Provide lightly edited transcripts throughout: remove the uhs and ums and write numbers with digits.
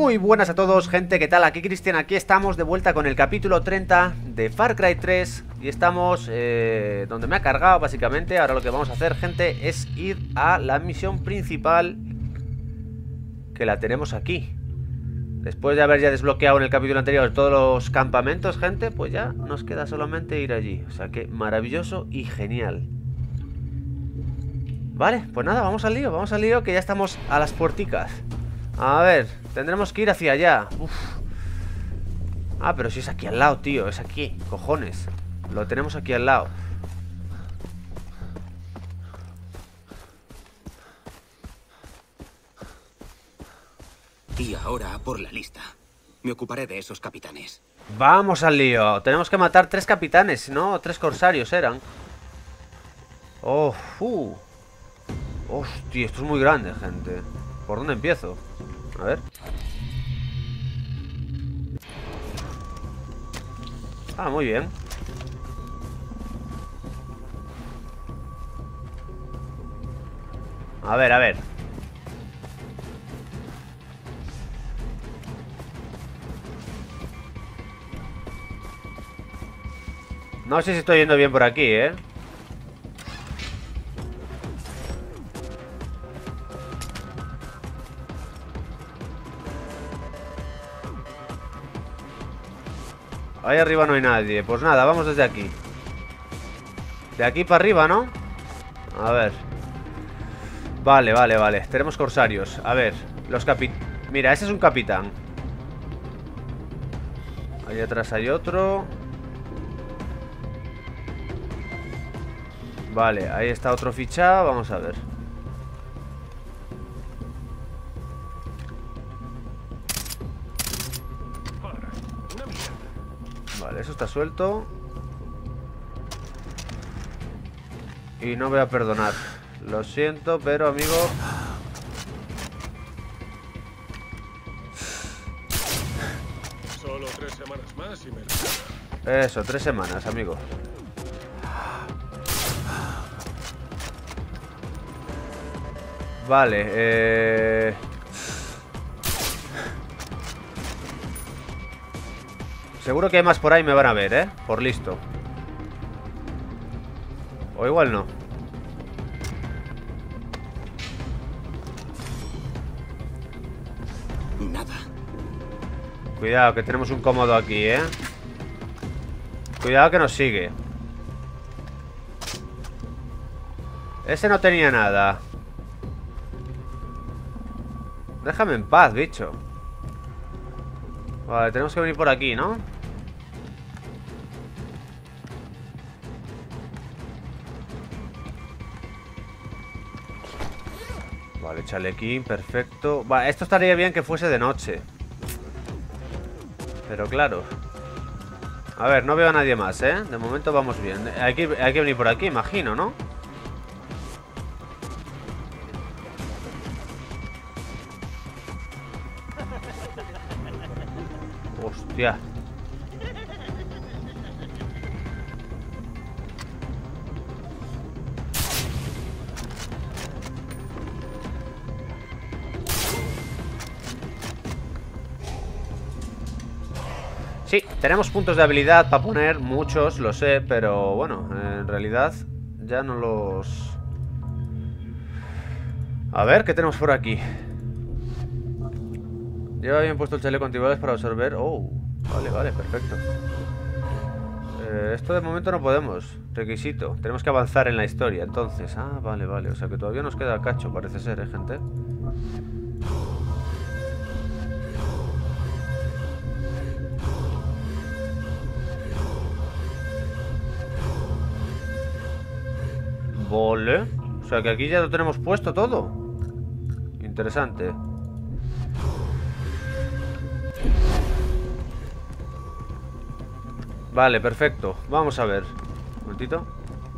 Muy buenas a todos, gente, ¿qué tal? Aquí Cristian, aquí estamos de vuelta con el capítulo 30 de Far Cry 3. Y estamos donde me ha cargado, básicamente. Ahora lo que vamos a hacer, gente, es ir a la misión principal, que la tenemos aquí. Después de haber ya desbloqueado en el capítulo anterior todos los campamentos, gente, pues ya nos queda solamente ir allí. O sea que maravilloso y genial. Vale, pues nada, vamos al lío, que ya estamos a las puerticas. A ver, tendremos que ir hacia allá. Uf. Ah, pero si es aquí al lado, tío, es aquí, cojones. Lo tenemos aquí al lado. Y ahora por la lista. Me ocuparé de esos capitanes. Vamos al lío. Tenemos que matar 3 capitanes, ¿no? 3 corsarios eran. Oh, hostia, esto es muy grande, gente. ¿Por dónde empiezo? A ver. Ah, muy bien. A ver, a ver. No sé si estoy yendo bien por aquí, ¿eh? Ahí arriba no hay nadie. Pues nada, vamos desde aquí. De aquí para arriba, ¿no? A ver. Vale, vale, vale. Tenemos corsarios. A ver, los Mira, ese es un capitán. Ahí atrás hay otro. Vale, ahí está otro fichado. Vamos a ver. Vale, eso está suelto. Y no voy a perdonar. Lo siento, pero amigo. Solo 3 semanas más y me... Eso, 3 semanas, amigo. Vale, seguro que hay más por ahí, me van a ver, ¿eh? Por listo. O igual no. Nada. Cuidado, que tenemos un cómodo aquí, ¿eh? Cuidado que nos sigue. Ese no tenía nada. Déjame en paz, bicho. Vale, tenemos que venir por aquí, ¿no? Vale, chalequín, perfecto. Vale, esto estaría bien que fuese de noche. Pero claro. A ver, no veo a nadie más, ¿eh? De momento vamos bien. Hay que venir por aquí, imagino, ¿no? Hostia. Sí, tenemos puntos de habilidad para poner, muchos, lo sé, pero bueno, en realidad ya no los... A ver, ¿qué tenemos por aquí? Lleva bien puesto el chaleco antibalas para absorber... Oh, vale, vale, perfecto. Esto de momento no podemos. Requisito, tenemos que avanzar en la historia, entonces. Ah, vale, vale, o sea que todavía nos queda cacho, parece ser, gente. Vale. O sea que aquí ya lo tenemos puesto todo. Interesante. Vale, perfecto. Vamos a ver. Un momentito.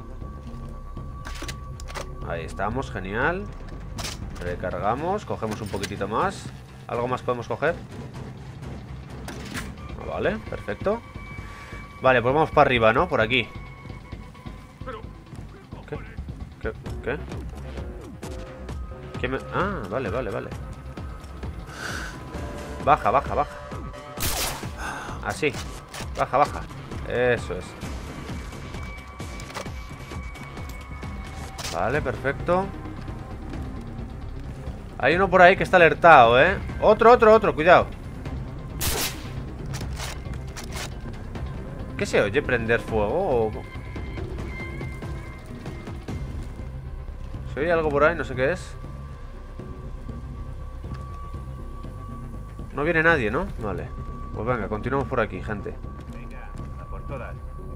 Ahí estamos, genial. Recargamos, cogemos un poquitito más. ¿Algo más podemos coger? Vale, perfecto. Vale, pues vamos para arriba, ¿no? Por aquí. ¿Qué? ¿Qué? ¿Qué? ¿Qué me...? Ah, vale, vale, vale. Baja, baja, baja. Así. Baja, baja. Eso es. Vale, perfecto. Hay uno por ahí que está alertado, ¿eh? Otro, cuidado. ¿Qué se oye? ¿Prender fuego? ¿Se oye algo por ahí? No sé qué es. No viene nadie, ¿no? Vale. Pues venga, continuamos por aquí, gente. Venga, a por todas.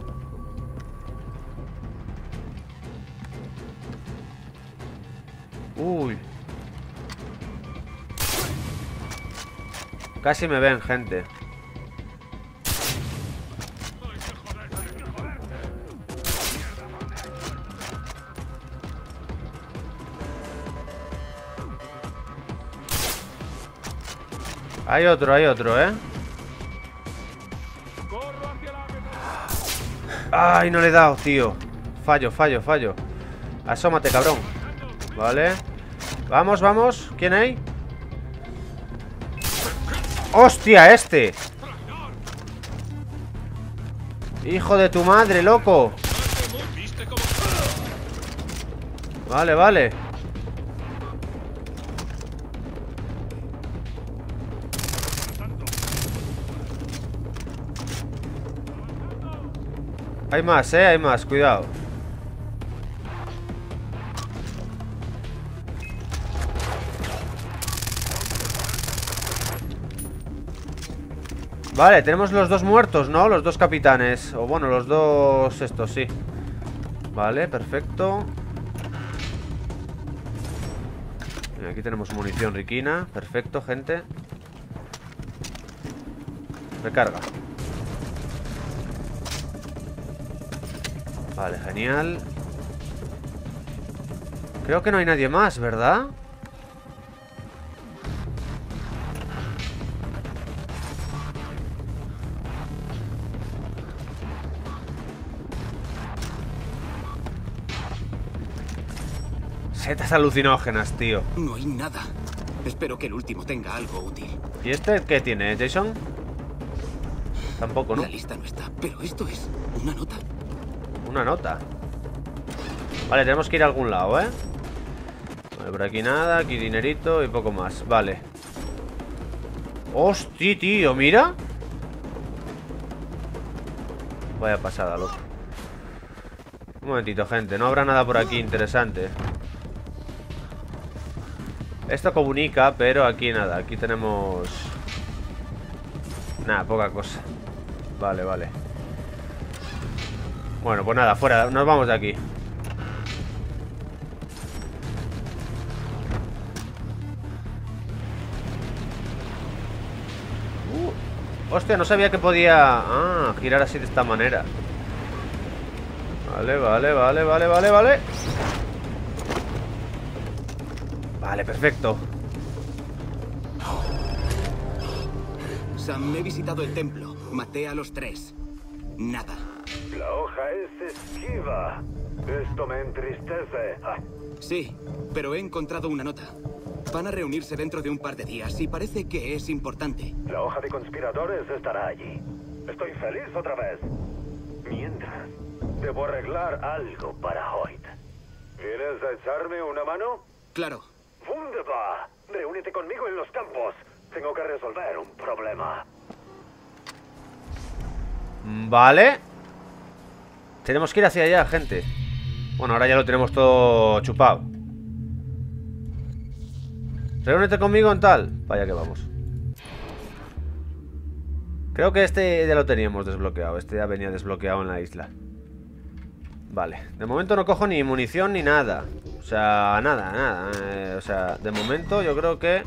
Uy. Casi me ven, gente. Hay otro, ¿eh? Ay, no le he dado, tío. Fallo. Asómate, cabrón. Vale. Vamos, vamos. ¿Quién hay? ¡Hostia, este! ¡Hijo de tu madre, loco! Vale, vale. Hay más, hay más, cuidado. Vale, tenemos los dos muertos, ¿no? Los dos capitanes. O bueno, los dos estos, sí. Vale, perfecto. Y aquí tenemos munición riquina. Perfecto, gente. Recarga. Vale, genial. Creo que no hay nadie más, ¿verdad? Setas alucinógenas, tío. No hay nada. Espero que el último tenga algo útil. ¿Y este qué tiene, Jason? Tampoco, ¿no? La lista no está, pero esto es una nota. Una nota. Vale, tenemos que ir a algún lado, ¿eh? Vale, por aquí nada, aquí dinerito y poco más. Vale. ¡Hostia, tío! ¡Mira! Vaya pasada, loco. Un momentito, gente. No habrá nada por aquí interesante. Esto comunica, pero aquí nada. Aquí tenemos... nada, poca cosa. Vale, vale. Bueno, pues nada, fuera. Nos vamos de aquí. Hostia, no sabía que podía... girar así de esta manera. Vale, vale, vale, vale, vale, vale. Vale, perfecto. Sam, he visitado el templo. Maté a los 3. Nada. La hoja es esquiva. Esto me entristece. Sí, pero he encontrado una nota. Van a reunirse dentro de un par de días y parece que es importante. La hoja de conspiradores estará allí. Estoy feliz otra vez. Mientras, debo arreglar algo para Hoyt. ¿Vienes a echarme una mano? Claro. ¡Wunderbar! Reúnete conmigo en los campos. Tengo que resolver un problema. Vale. Tenemos que ir hacia allá, gente. Bueno, ahora ya lo tenemos todo chupado. Reúnete conmigo en tal. Vaya que vamos. Creo que este ya lo teníamos desbloqueado. Este ya venía desbloqueado en la isla. Vale, de momento no cojo ni munición ni nada. O sea, nada. O sea, de momento yo creo que...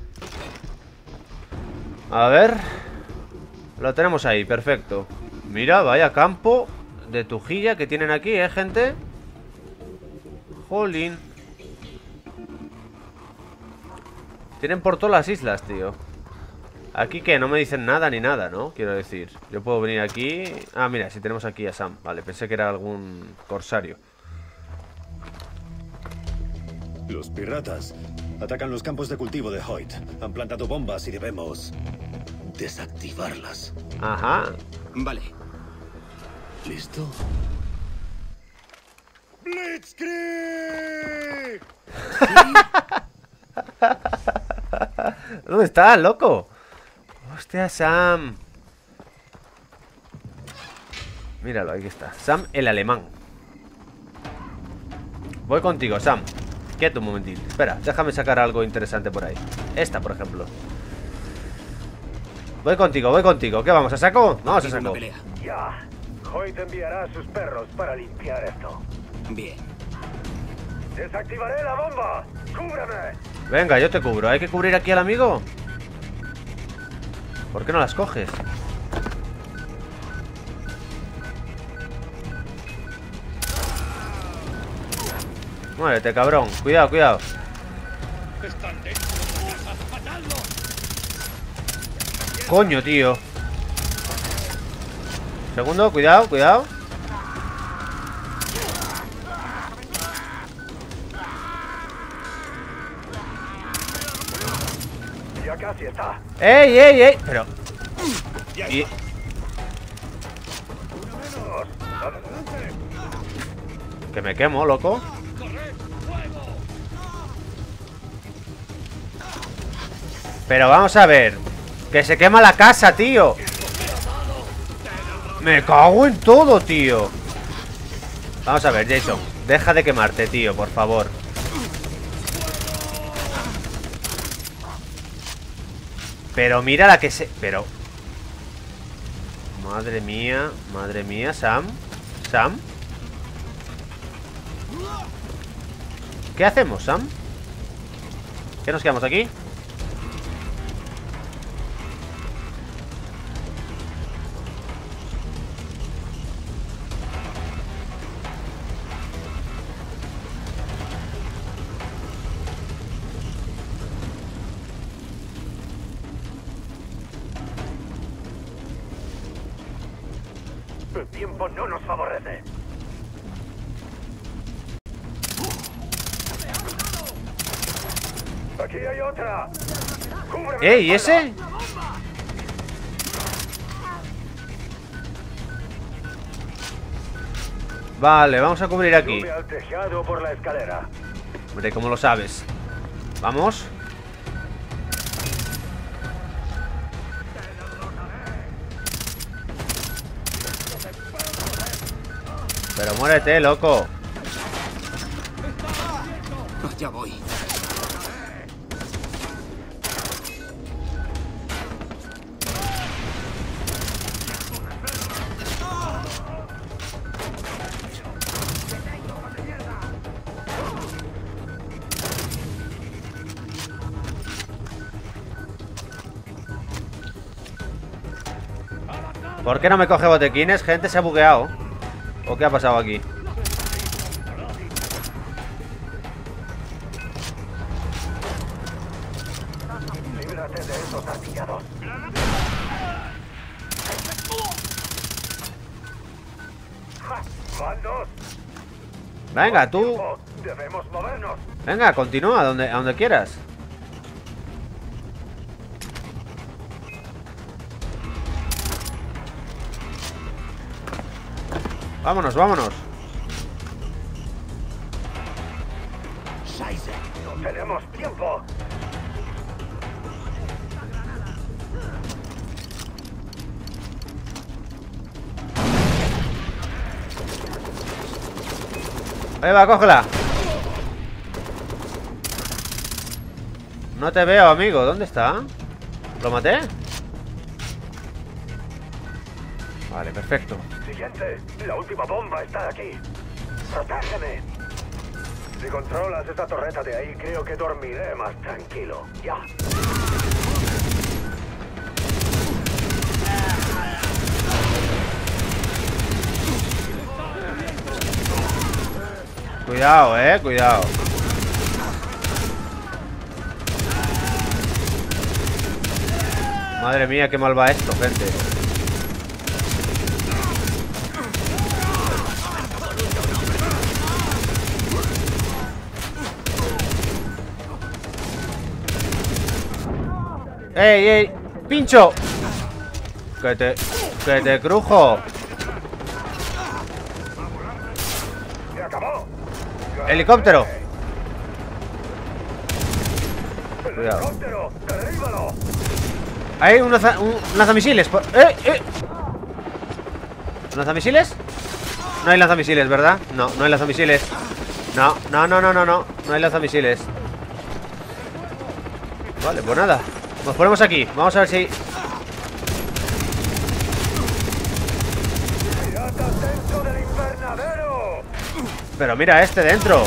a ver. Lo tenemos ahí, perfecto. Mira, vaya campo de tujilla que tienen aquí, gente. Jolín. Tienen por todas las islas, tío. Aquí que no me dicen nada ni nada, ¿no? Quiero decir, yo puedo venir aquí. Ah, mira, si tenemos aquí a Sam. Vale, pensé que era algún corsario. Los piratas Atacan los campos de cultivo de Hoyt. Han plantado bombas y debemos desactivarlas. Ajá. Vale. ¿Listo? ¡Blitzkrieg! ¿Dónde está, loco? Hostia, Sam. Míralo, ahí está. Sam el alemán. Voy contigo, Sam. Quieto un momentito. Espera, déjame sacar algo interesante por ahí. Esta, por ejemplo. Voy contigo, voy contigo. ¿Qué vamos? ¿A saco? Vamos a saco. Ya. Hoyt enviará a sus perros para limpiar esto. Bien. Desactivaré la bomba. ¡Cúbreme! Venga, yo te cubro. ¿Hay que cubrir aquí al amigo? ¿Por qué no las coges? Muévete, cabrón. Cuidado, cuidado. Coño, tío. Segundo, cuidado, cuidado. Ya casi está. ¡Ey, ey, ey! Pero... Y... Que me quemo, loco. Pero vamos a ver. Que se quema la casa, tío. Me cago en todo, tío. Vamos a ver, Jason. Deja de quemarte, tío, por favor. Pero mira la que se... Pero... Madre mía, Sam. Sam. ¿Qué hacemos, Sam? ¿Qué nos quedamos aquí? El tiempo no nos favorece. Aquí hay otra. ¡Cúbreme! ¿Ey, ese? Vale, vamos a cubrir aquí. Sube al tejado por la escalera. Hombre, ¿cómo lo sabes? Vamos. Pero muérete, loco. Ya voy. ¿Por qué no me coge botequines? Gente, se ha bugueado. ¿O qué ha pasado aquí? Líbrate de esos artillados. ¡Van dos! Venga, tú. Debemos movernos. Venga, continúa a donde quieras. Vámonos, vámonos. No tenemos tiempo. Ahí va, cógela. No te veo, amigo. ¿Dónde está? ¿Lo maté? Vale, perfecto. Siguiente. La última bomba está aquí. Protégeme. Si controlas esta torreta de ahí, creo que dormiré más tranquilo. Ya. Cuidado, cuidado. Madre mía, qué mal va esto, gente. ¡Ey, ey! ¡Pincho! ¡Que te crujo! ¡Se acabó! ¡Helicóptero! ¡El Cuidado. helicóptero! ¡Derríbalo! Hay un lanzamisiles. ¿Lanzamisiles? No hay lanzamisiles, ¿verdad? No, no hay lanzamisiles. No hay lanzamisiles. Vale, pues nada. Nos ponemos aquí. Vamos a ver si... ¡Piratas dentro del invernadero! Pero mira este dentro.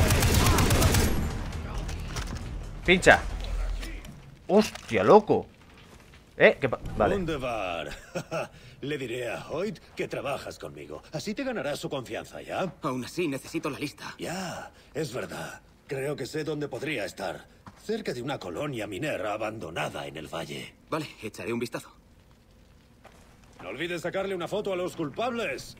Pincha. Hostia, loco. Vale. Wunderbar. Le diré a Hoyt que trabajas conmigo. Así te ganarás su confianza, ¿ya? Aún así, necesito la lista. Ya, es verdad. Creo que sé dónde podría estar. Cerca de una colonia minera abandonada en el valle. Vale, echaré un vistazo. No olvides sacarle una foto a los culpables.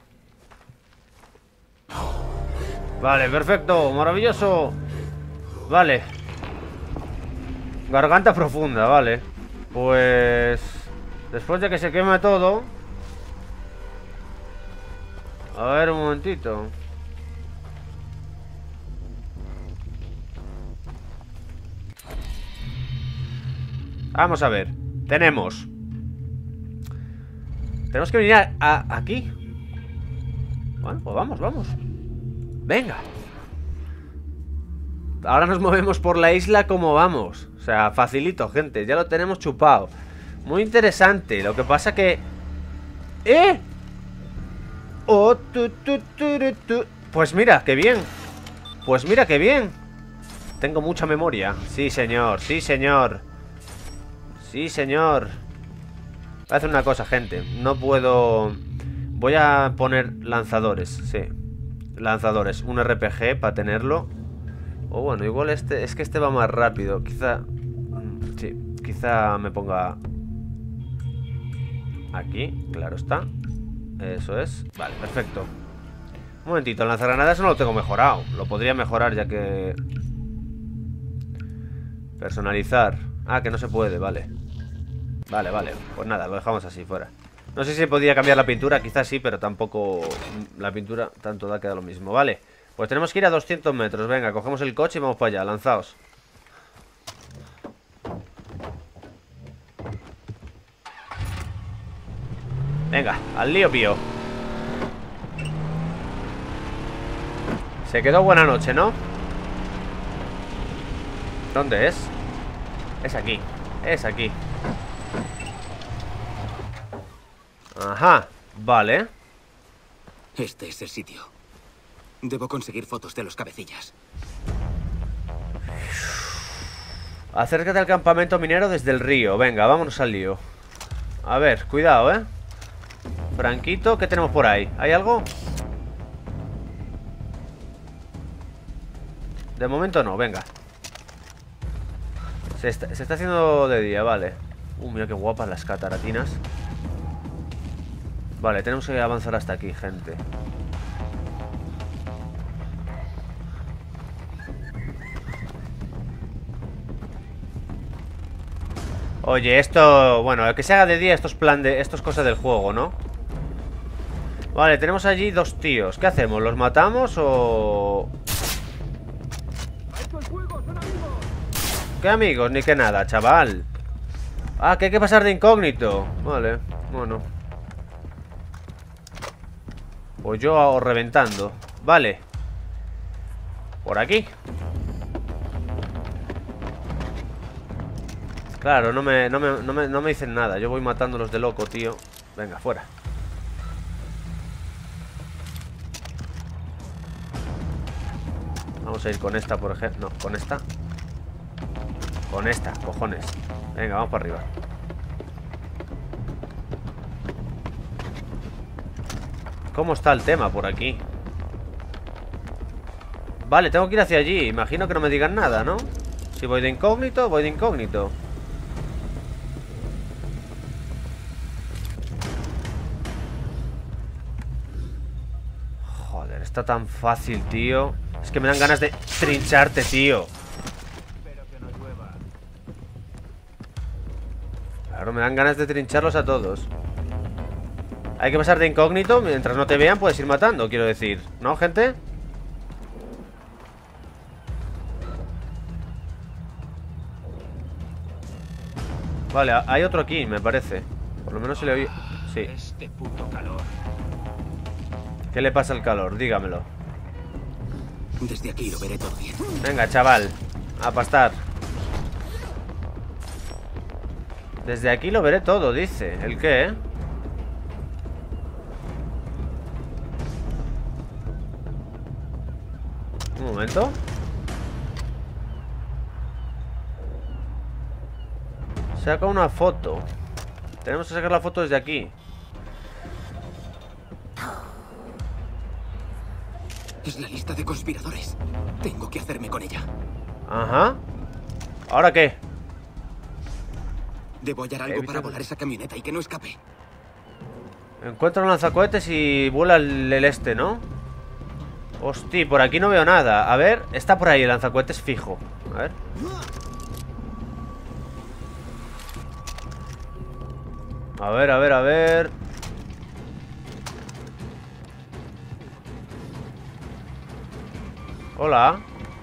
Vale, perfecto, maravilloso. Vale. Garganta profunda, vale. Pues... después de que se queme todo... A ver, un momentito. Vamos a ver. Tenemos que venir aquí. Bueno, pues vamos. Venga. Ahora nos movemos por la isla como vamos. O sea, facilito, gente. Ya lo tenemos chupado. Muy interesante. Lo que pasa que... Oh, Pues mira, qué bien. Tengo mucha memoria. Sí, señor. Voy a hacer una cosa, gente. No puedo... Voy a poner lanzadores. Sí. Lanzadores. Un RPG para tenerlo. O bueno, igual este... Es que este va más rápido. Quizá... Sí. Quizá me ponga... Aquí. Claro está. Eso es. Vale, perfecto. Un momentito. El lanzagranadas no lo tengo mejorado. Lo podría mejorar ya que... Personalizar. Ah, que no se puede, vale. Vale. Pues nada, lo dejamos así, fuera. No sé si podía cambiar la pintura, quizás sí, pero tampoco la pintura tanto da, queda lo mismo, vale. Pues tenemos que ir a 200 metros, venga, cogemos el coche y vamos para allá, lanzaos. Venga, al lío pío. Se quedó buena noche, ¿no? ¿Dónde es? Es aquí. Ajá, vale. Este es el sitio. Debo conseguir fotos de los cabecillas. Acércate al campamento minero desde el río. Venga, vámonos al lío. A ver, cuidado, Franquito, ¿qué tenemos por ahí? ¿Hay algo? De momento no, venga. Se está haciendo de día, vale. Mira qué guapas las cataratinas. Vale, tenemos que avanzar hasta aquí, gente. Oye, esto... Bueno, que se haga de día, esto es cosa del juego, ¿no? Vale, tenemos allí dos tíos. ¿Qué hacemos? ¿Los matamos o...? ¿Qué amigos? Ni que nada, chaval. Ah, que hay que pasar de incógnito. Vale, bueno. Pues yo reventando. Vale. Por aquí. Claro, no me dicen nada. Yo voy matándolos de loco, tío. Venga, fuera. Vamos a ir con esta, por ejemplo. No, con esta. Con esta, cojones. Venga, vamos para arriba. ¿Cómo está el tema por aquí? Vale, tengo que ir hacia allí. Imagino que no me digan nada, ¿no? Si voy de incógnito, voy de incógnito. Joder, está tan fácil, tío. Es que me dan ganas de trincharte, tío. Claro, me dan ganas de trincharlos a todos. Hay que pasar de incógnito. Mientras no te vean puedes ir matando, quiero decir. ¿No, gente? Vale, hay otro aquí, me parece. Por lo menos se le oye. Sí. Este puto calor. ¿Qué le pasa al calor? Dígamelo. Desde aquí lo veré todo bien. Venga, chaval. A pastar. Desde aquí lo veré todo, dice. ¿El qué, Un momento. Saca una foto. Tenemos que sacar la foto desde aquí. Es la lista de conspiradores. Tengo que hacerme con ella. Ajá. ¿Ahora qué? Debo hallar algo para volar esa camioneta y que no escape. Encuentra un lanzacohetes y vuela el este, ¿no? Hostia, por aquí no veo nada. A ver, está por ahí el lanzacohetes fijo. A ver. A ver, a ver, a ver. Hola.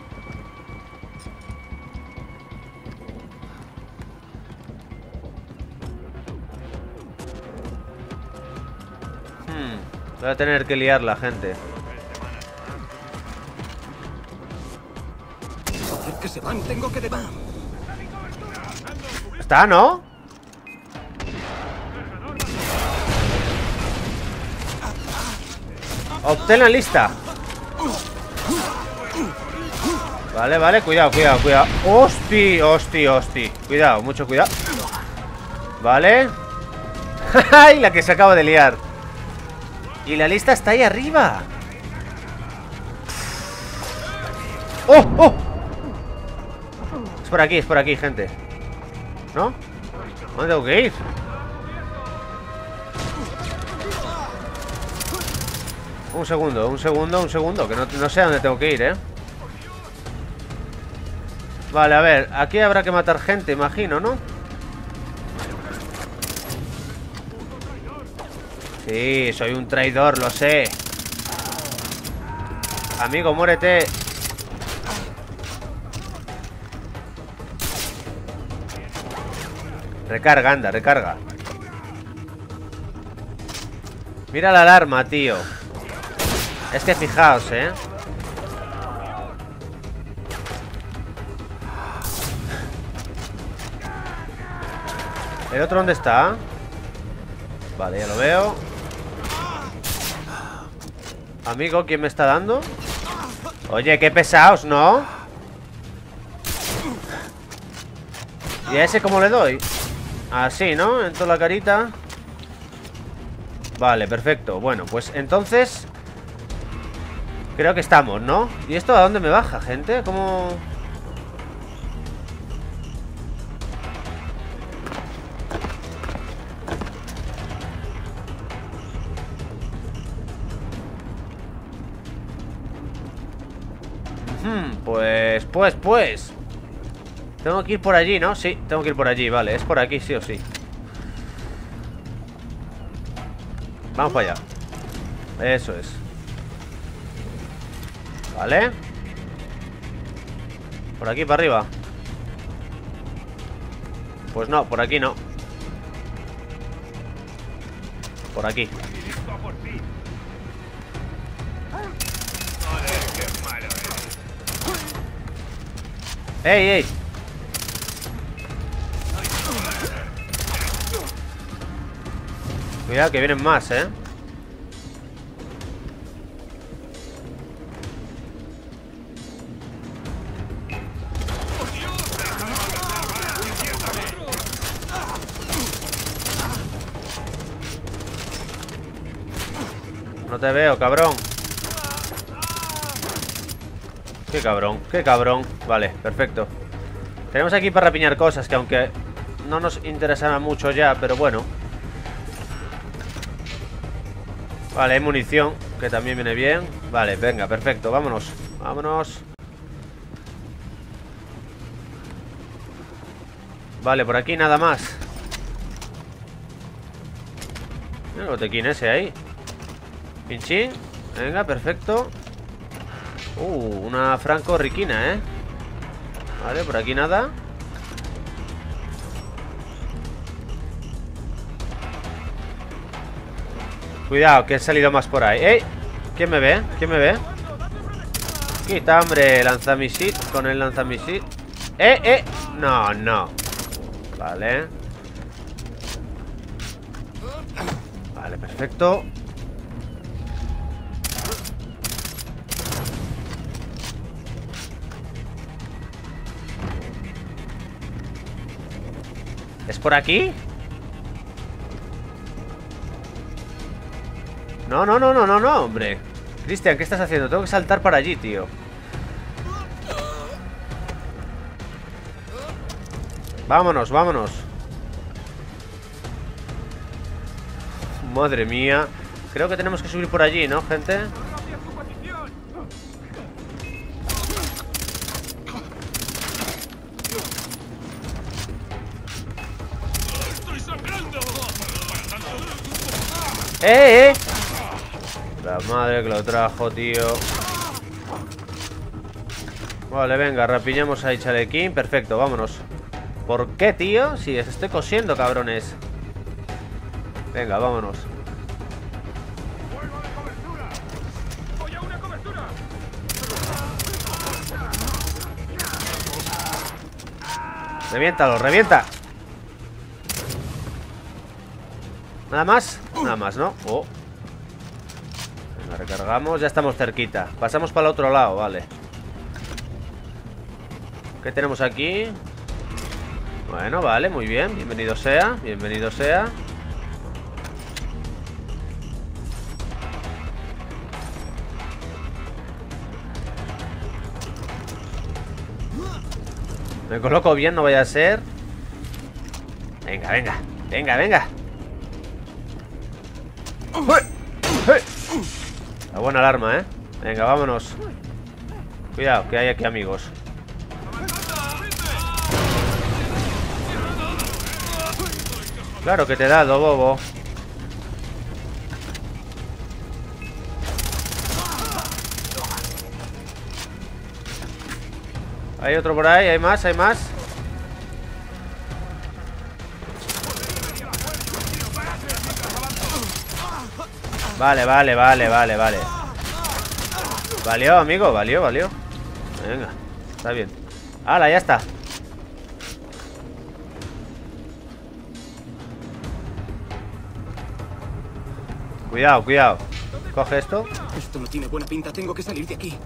Voy a tener que liar la gente. Joder, que se van, tengo que debar. ¿Está, no? Obtén la lista. Vale, vale, cuidado, cuidado, cuidado. Hosti, hosti, hosti. Cuidado, mucho cuidado. Vale. ¡Ay! La que se acaba de liar. Y la lista está ahí arriba. ¡Oh! ¡Oh! Es por aquí, gente. ¿No? ¿Dónde tengo que ir? Un segundo, un segundo, un segundo. Que no sé a dónde tengo que ir, ¿eh? Vale, a ver. Aquí habrá que matar gente, imagino, ¿no? Sí, soy un traidor, lo sé. Amigo, muérete. Recarga, anda, recarga. Mira la alarma, tío. Es que fijaos, ¿eh? ¿El otro dónde está? Vale, ya lo veo. Amigo, ¿quién me está dando? Oye, qué pesados, ¿no? ¿Y a ese cómo le doy? Así, ¿no? En toda la carita. Vale, perfecto. Bueno, pues entonces creo que estamos, ¿no? ¿Y esto a dónde me baja, gente? ¿Cómo...? Pues tengo que ir por allí, ¿no? Sí, tengo que ir por allí, vale. Es por aquí, sí o sí. Vamos para allá. Eso es. Vale. Por aquí para arriba. Pues no, por aquí no. Por aquí. ¡Ey, ey! Cuidado que vienen más, ¿eh? No te veo, cabrón. Qué cabrón, qué cabrón. Vale, perfecto. Tenemos aquí para rapiñar cosas que aunque no nos interesará mucho ya, pero bueno. Vale, hay munición, que también viene bien. Vale, venga, perfecto, vámonos. Vámonos. Vale, por aquí nada más. El botequín ese ahí. Pinchín. Venga, perfecto. Una franco riquina, ¿eh? Vale, por aquí nada. Cuidado, que he salido más por ahí. ¡Ey! ¿Quién me ve? ¿Quién me ve? Quita, hombre, lanzamisil. Con el lanzamisil. No, no. Vale. Vale, perfecto. ¿Es por aquí? No, no, no, no, no, no, hombre. Cristian, ¿qué estás haciendo? Tengo que saltar para allí, tío. Vámonos, vámonos. Madre mía. Creo que tenemos que subir por allí, ¿no, gente? La madre que lo trajo, tío. Vale, venga, rapiñamos ahí chalequín. Perfecto, vámonos. ¿Por qué, tío? Si os estoy cosiendo, cabrones. Venga, vámonos. Reviéntalo, revienta. Nada más. Nada más, ¿no? Venga, recargamos. Ya estamos cerquita. Pasamos para el otro lado, vale. ¿Qué tenemos aquí? Bueno, vale, muy bien. Bienvenido sea, bienvenido sea. Me coloco bien, no vaya a ser. Venga, venga. Venga, venga. La buena alarma, ¿eh? Venga, vámonos. Cuidado, que hay aquí amigos. Claro que te he dado, bobo. Hay otro por ahí, hay más, hay más. Vale, vale, vale, vale, vale. Valió, amigo, valió, valió. Venga, está bien. ¡Hala, ya está! Cuidado, cuidado. Coge esto. Esto no tiene buena pinta, tengo que salir de aquí.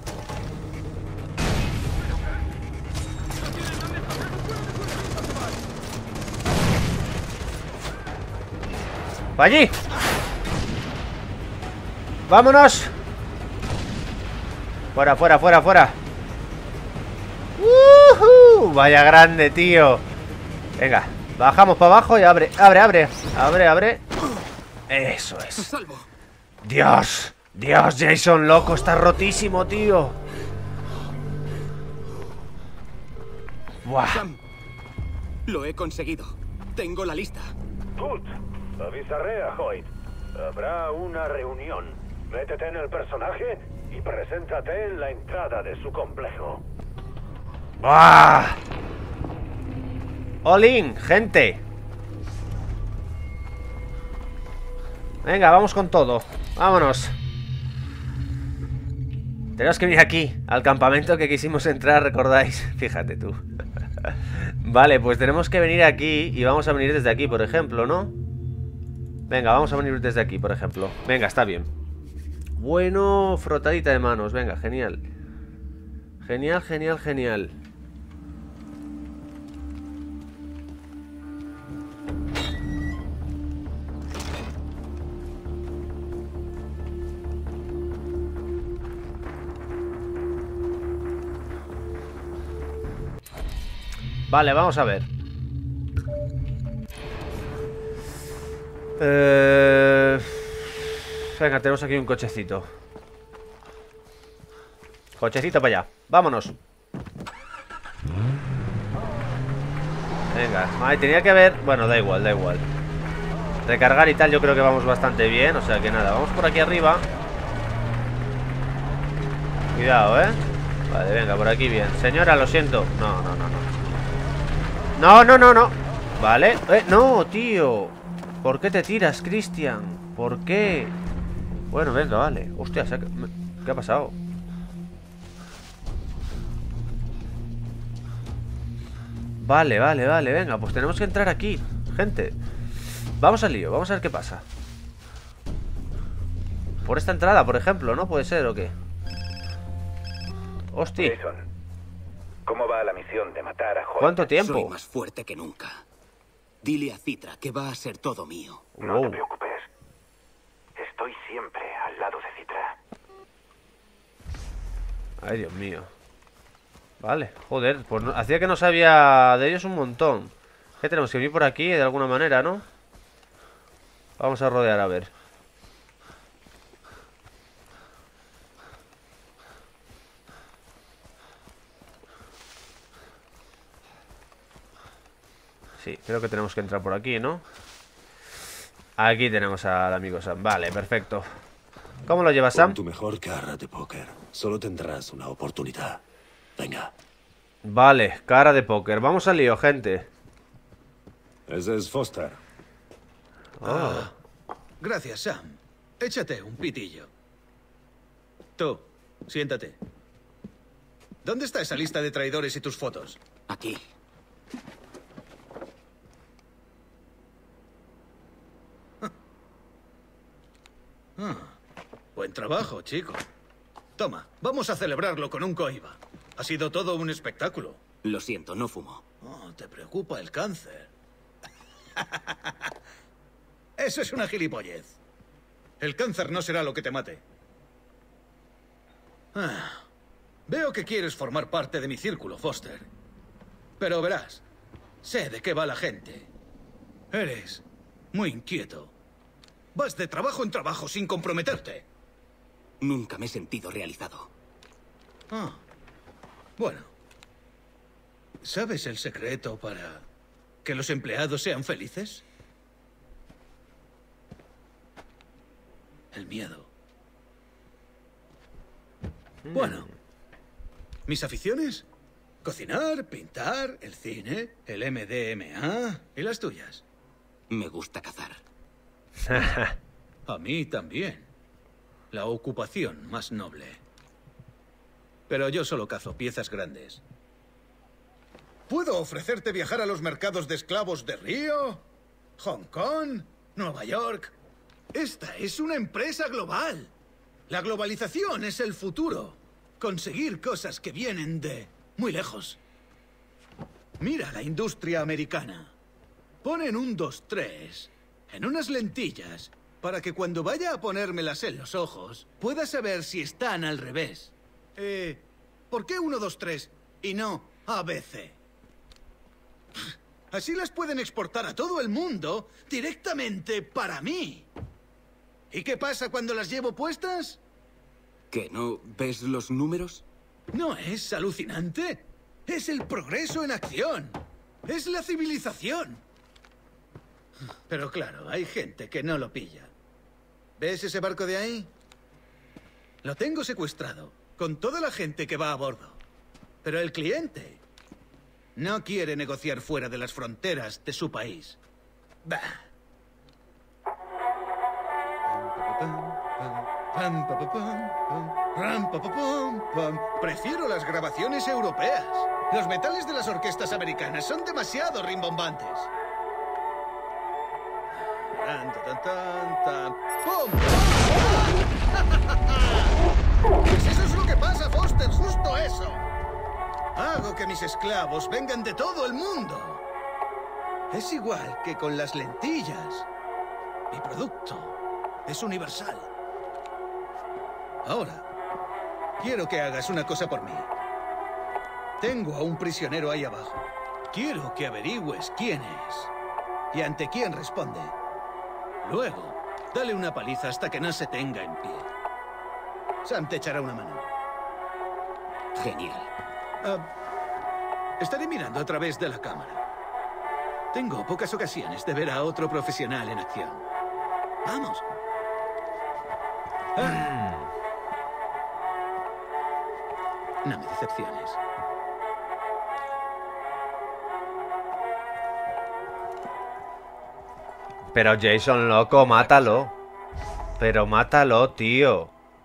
¡Va allí! ¡Vámonos! Fuera, fuera, fuera, fuera. Vaya grande, tío. Venga, bajamos para abajo y abre, abre, abre. Abre, abre. Eso es. Dios, Dios, Jason, loco, está rotísimo, tío. Buah. Sam, lo he conseguido. Tengo la lista. Tut, avisaré a Hoyt. Habrá una reunión. Métete en el personaje y preséntate en la entrada de su complejo. ¡Buah! All in, gente. Venga, vamos con todo. Vámonos. Tenemos que venir aquí, al campamento que quisimos entrar, ¿recordáis? Fíjate tú. Vale, pues tenemos que venir aquí. Y vamos a venir desde aquí, por ejemplo, ¿no? Venga, vamos a venir desde aquí, por ejemplo. Venga, está bien. Bueno, frotadita de manos. Venga, genial. Genial, genial, genial. Vale, vamos a ver. Venga, tenemos aquí un cochecito. Cochecito para allá. Vámonos. Venga, tenía que haber... Bueno, da igual, da igual. recargar y tal, yo creo que vamos bastante bien. O sea que nada, vamos por aquí arriba. Cuidado, ¿eh? Vale, venga, por aquí bien. Señora, lo siento. No, no, no, no. No, no, no, no. Vale. No, tío. ¿Por qué te tiras, Cristian? ¿Por qué? Bueno, venga, vale. Hostia, ¿qué ha pasado? Vale, vale, vale. Venga, pues tenemos que entrar aquí, gente. Vamos al lío, vamos a ver qué pasa. Por esta entrada, por ejemplo, ¿no? ¿Puede ser o qué? Hostia. Jason, ¿cómo va la misión de matar a Hoyt? ¿Cuánto tiempo? Soy más fuerte que nunca. Dile a Citra que va a ser todo mío. No te preocupes. Estoy siempre al lado de Citra. Ay, Dios mío. Vale, joder, pues hacía que no sabía de ellos un montón. ¿Qué tenemos que venir por aquí de alguna manera, no? Vamos a rodear a ver. Sí, creo que tenemos que entrar por aquí, ¿no? Aquí tenemos al amigo Sam. Vale, perfecto. ¿Cómo lo llevas, Sam? Con tu mejor cara de póker. Solo tendrás una oportunidad. Venga. Vale, cara de póker. Vamos al lío, gente. Ese es Foster. Gracias, Sam. Échate un pitillo. Tú, siéntate. ¿Dónde está esa lista de traidores y tus fotos? Aquí. Buen trabajo, chico. Toma, vamos a celebrarlo con un coiba. Ha sido todo un espectáculo. Lo siento, no fumo. Oh, te preocupa el cáncer. Eso es una gilipollez. El cáncer no será lo que te mate. Veo que quieres formar parte de mi círculo, Foster. Pero verás, sé de qué va la gente. Eres muy inquieto. Vas de trabajo en trabajo sin comprometerte. Nunca me he sentido realizado. Bueno. ¿Sabes el secreto para que los empleados sean felices? El miedo. Bueno. ¿Mis aficiones? Cocinar, pintar, el cine, el MDMA y las tuyas. Me gusta cazar. A mí también. La ocupación más noble. Pero yo solo cazo piezas grandes. Puedo ofrecerte viajar a los mercados de esclavos de Río, Hong Kong, Nueva York. Esta es una empresa global. La globalización es el futuro. Conseguir cosas que vienen de muy lejos. Mira la industria americana. Ponen un 2-3 en unas lentillas para que cuando vaya a ponérmelas en los ojos pueda saber si están al revés. ¿Por qué 1-2-3 y no ABC? Así las pueden exportar a todo el mundo directamente para mí. ¿Y qué pasa cuando las llevo puestas? ¿Qué, no ves los números? ¿No es alucinante? Es el progreso en acción. Es la civilización. Pero claro, hay gente que no lo pilla. ¿Ves ese barco de ahí? Lo tengo secuestrado, con toda la gente que va a bordo. Pero el cliente no quiere negociar fuera de las fronteras de su país. Bah. Prefiero las grabaciones europeas. Los metales de las orquestas americanas son demasiado rimbombantes. ¡Pum! Pues eso es lo que pasa, Foster, justo eso. Hago que mis esclavos vengan de todo el mundo. Es igual que con las lentillas. Mi producto es universal. Ahora, quiero que hagas una cosa por mí. Tengo a un prisionero ahí abajo. Quiero que averigües quién es y ante quién responde. Luego, dale una paliza hasta que no se tenga en pie. Sam te echará una mano. Genial. Estaré mirando a través de la cámara. Tengo pocas ocasiones de ver a otro profesional en acción. ¡Vamos! No me decepciones. Pero Jason, loco, mátalo. Pero mátalo, tío.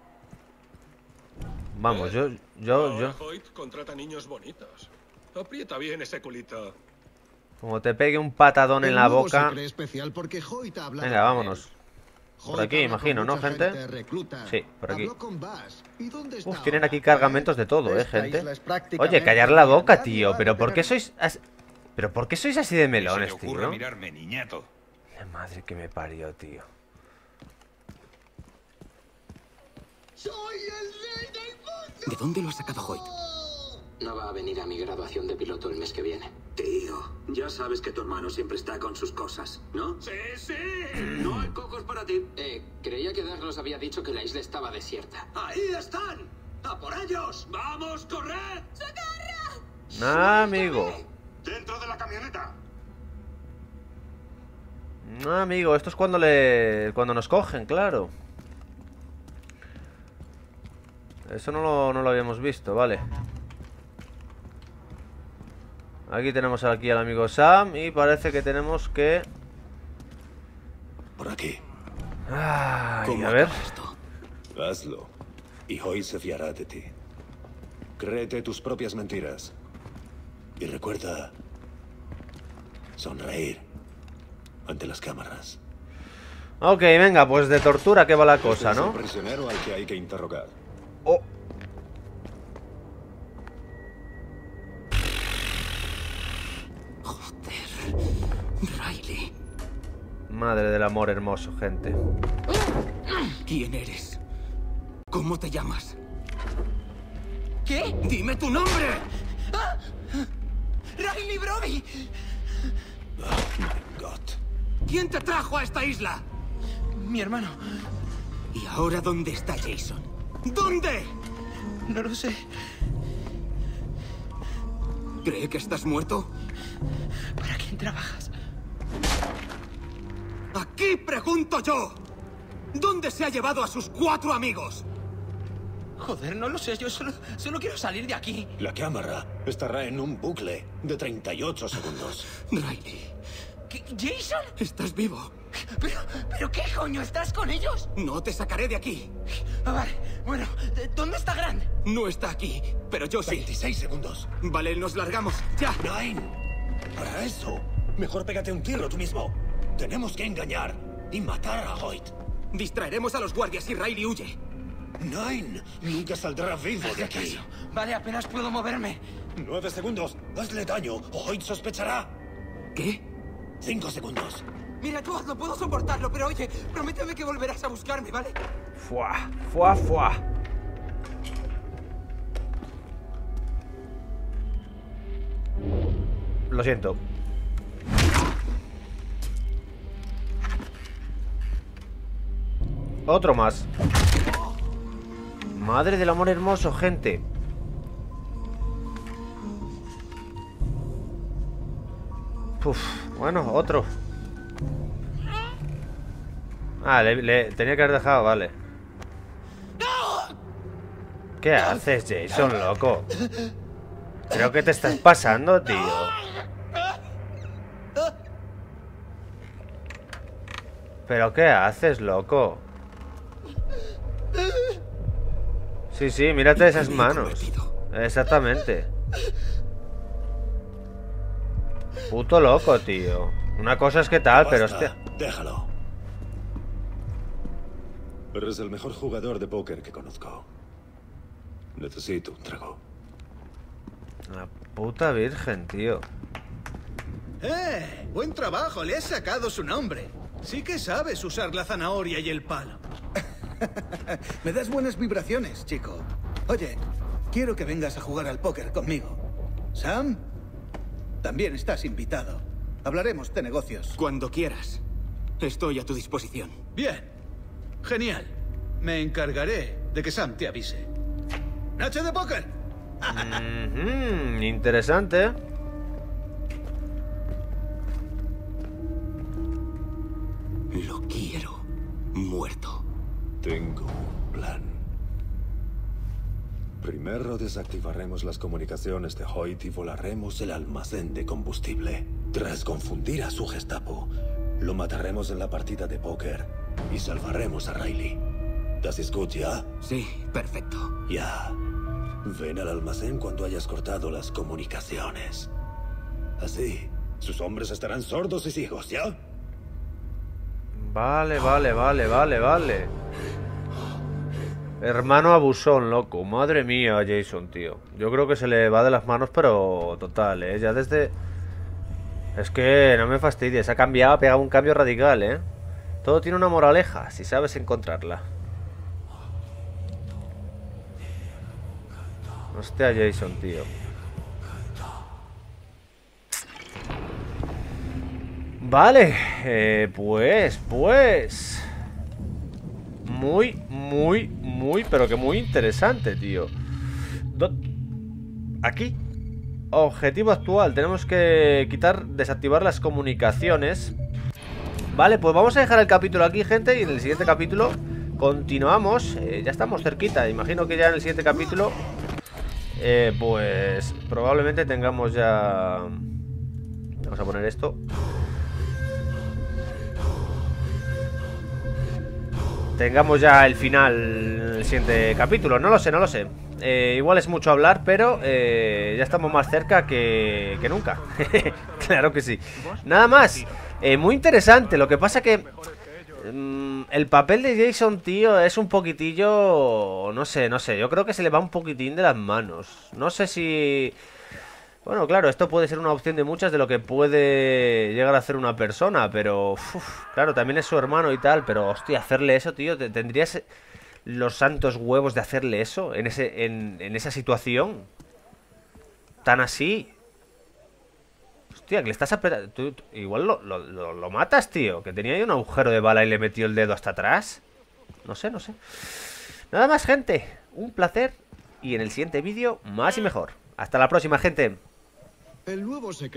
Vamos, yo. Hoyt contrata niños bonitos. Aprieta bien ese culito. Como te pegue un patadón en la boca. Venga, vámonos. Por aquí, imagino, ¿no, gente? Sí, por aquí. Uf, tienen aquí cargamentos de todo, gente. Oye, callar la boca, tío. Pero ¿por qué sois así? ¿Pero por qué sois así de melones, tío? Mirarme, niñato. La madre que me parió, tío. ¡Soy el rey del mundo! ¿De dónde lo ha sacado Hoyt? No va a venir a mi graduación de piloto el mes que viene. Tío, ya sabes que tu hermano siempre está con sus cosas, ¿no? ¡Sí, sí! No hay cocos para ti. Creía que Douglas había dicho que la isla estaba desierta. ¡Ahí están! ¡A por ellos! ¡Vamos, corred! Ah, amigo. ¡Dentro de la camioneta! No, amigo, esto es cuando nos cogen, claro. Eso no lo habíamos visto, vale. Aquí tenemos aquí al amigo Sam y parece que tenemos que... Por aquí. Ay, a ver. Hazlo. Y Hoyt se fiará de ti. Créete tus propias mentiras. Y recuerda... sonreír ante las cámaras. Ok, venga, pues de tortura que va la cosa, Este es ¿no? el prisionero al que hay que interrogar. Oh. Riley. Madre del amor hermoso, gente. ¿Quién eres? ¿Cómo te llamas? ¿Qué? ¡Dime tu nombre! ¡Ah! ¡Riley Brody! Oh my God. ¿Quién te trajo a esta isla? Mi hermano. ¿Y ahora dónde está Jason? ¿Dónde? No lo sé. ¿Cree que estás muerto? ¿Para quién trabajas? Aquí pregunto yo. ¿Dónde se ha llevado a sus 4 amigos? Joder, no lo sé. Yo solo quiero salir de aquí. La cámara estará en un bucle de 38 segundos. Riley, ¿Jason? ¿estás vivo? ¿Pero qué coño? ¿Estás con ellos? No te sacaré de aquí. Vale, bueno, ¿dónde está Grant? No está aquí, pero yo sí. 26 segundos. Vale, nos largamos. ¡Ya! Nine. Para eso, mejor pégate un tiro tú mismo. Tenemos que engañar y matar a Hoyt. Distraeremos a los guardias y Riley huye. Nine. Nunca saldrá vivo de aquí. Vale, apenas puedo moverme. 9 segundos. Hazle daño o Hoyt sospechará. ¿Qué? 5 segundos. Mira, tú hazlo, puedo soportarlo, pero oye, prométeme que volverás a buscarme, ¿vale? Fuá, fuá, fuá. Lo siento. Otro más. Madre del amor hermoso, gente. Uf, bueno, otro. Ah, le tenía que haber dejado, vale. ¿Qué haces, Jason, loco? Creo que te estás pasando, tío. ¿Pero qué haces, loco? Sí, sí, mírate esas manos. Exactamente. Puto loco, tío. Una cosa es que tal, pero hostia. Déjalo. Eres el mejor jugador de póker que conozco. Necesito un trago. La puta virgen, tío. Buen trabajo, le has sacado su nombre. Sí que sabes usar la zanahoria y el palo. Me das buenas vibraciones, chico. Oye, quiero que vengas a jugar al póker conmigo. Sam, también estás invitado. Hablaremos de negocios. Cuando quieras. Estoy a tu disposición. Bien. Genial. Me encargaré de que Sam te avise. ¡Noche de póker! Interesante. Lo quiero muerto. Tengo un plan. Primero desactivaremos las comunicaciones de Hoyt y volaremos el almacén de combustible. Tras confundir a su Gestapo, lo mataremos en la partida de póker y salvaremos a Riley. ¿Das ist gut, ya? Sí, perfecto. Ya. Ven al almacén cuando hayas cortado las comunicaciones. Así, sus hombres estarán sordos y ciegos, ¿ya? Vale. Hermano abusón, loco. Madre mía, Jason, tío. Yo creo que se le va de las manos, pero total, ¿eh? Ya desde... Es que no me fastidies. Ha cambiado, ha pegado un cambio radical, ¿eh? Todo tiene una moraleja, si sabes encontrarla. Hostia, Jason, tío. Vale, pues muy, pero que muy interesante, tío. Aquí objetivo actual, tenemos que desactivar las comunicaciones. Vale, pues vamos a dejar el capítulo aquí, gente. Y en el siguiente capítulo continuamos. Ya estamos cerquita, imagino que ya en el siguiente capítulo pues probablemente tengamos ya... Vamos a poner esto. Tengamos ya el final del siguiente capítulo. No lo sé. Igual es mucho hablar, pero ya estamos más cerca que nunca. Claro que sí. Nada más. Muy interesante. Lo que pasa que el papel de Jason, tío, es un poquitillo... No sé. Yo creo que se le va un poquitín de las manos. No sé si... Bueno, claro, esto puede ser una opción de muchas de lo que puede llegar a hacer una persona, pero... claro, también es su hermano y tal, pero, hostia, hacerle eso, tío, ¿tendrías los santos huevos de hacerle eso en esa situación? Tan así. Hostia, que le estás apretando... Igual lo matas, tío, que tenía ahí un agujero de bala y le metió el dedo hasta atrás. No sé. Nada más, gente, un placer, y en el siguiente vídeo, más y mejor. Hasta la próxima, gente. El nuevo secreto.